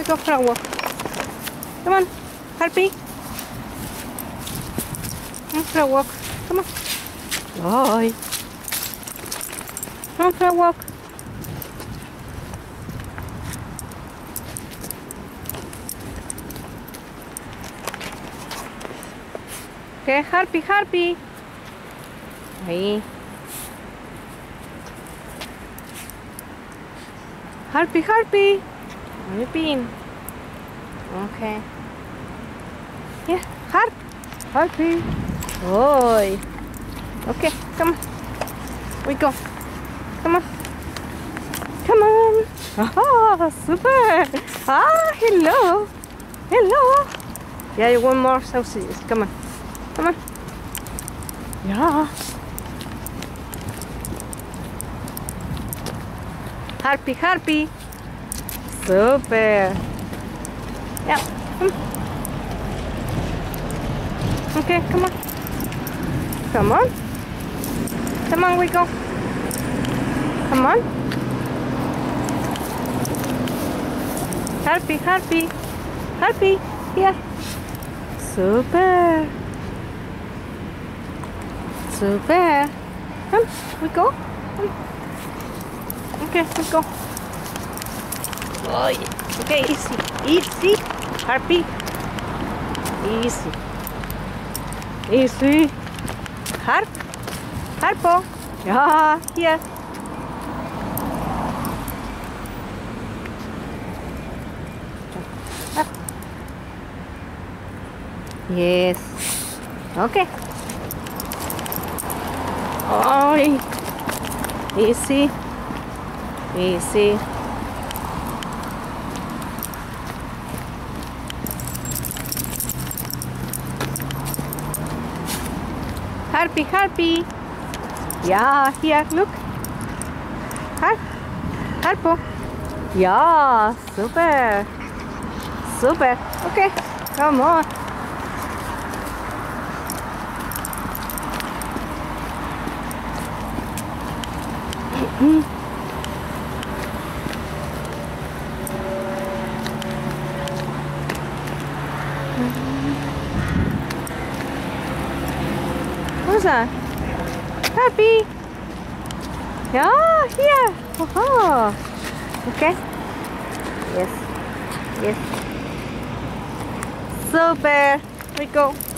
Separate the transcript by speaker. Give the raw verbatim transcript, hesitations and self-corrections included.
Speaker 1: go for a walk. Come on, Harpy. Come for a walk. Come on. Boy. Come for a walk. Okay, Harpy, Harpy. Ahí. Harpy, Harpy. Where you been? Okay. Yeah, Harp. Harpy. Boy. Okay, come on. We go. Come on. Come on. Ah, super. Ah, hello. Hello. Yeah, you want more sausages. Come on. Come on. Yeah. Harpy, Harpy. Super. Yeah. Come. Okay, come on. Come on. Come on, we go. Come on. Harpy, Harpy. Harpy. Yeah. Super. Super. Come, we go. Come. Okay, we go. Oh, yeah. Okay, easy. Easy. Harpy. Easy. Easy. Harp. Harpo. Yeah, here. Harp. Yes. Okay. Oh, easy. Easy. Harpy, Harpy. Yeah, here, look. Harp. Harpo. Yeah, super. Super. Okay, come on. Mm-hmm. What's that? Harpy. Yeah, here. Oh, okay. Yes. Yes. Super. We go.